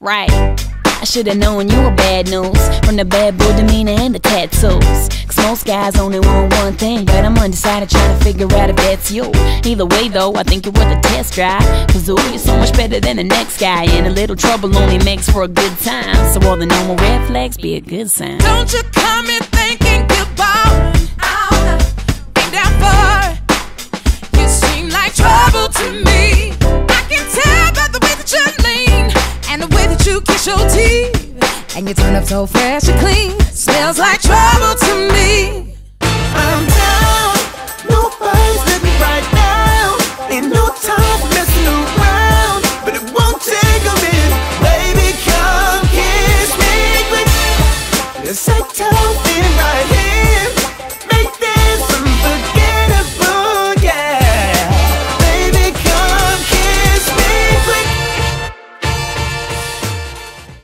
Right. I should've known you were bad news from the bad boy demeanor and the tattoos. Cause most guys only want one thing, but I'm undecided trying to figure out if that's you. Either way though, I think you're worth a test drive. Cause ooh, you're so much better than the next guy, and a little trouble only makes for a good time. So all the normal red flags be a good sign. Don't you come in thinking you're ballin' out, ain't that far. You seem like trouble to me. I can tell by the way that you lean and the way that you kiss your teeth, and you turn up so fresh and clean.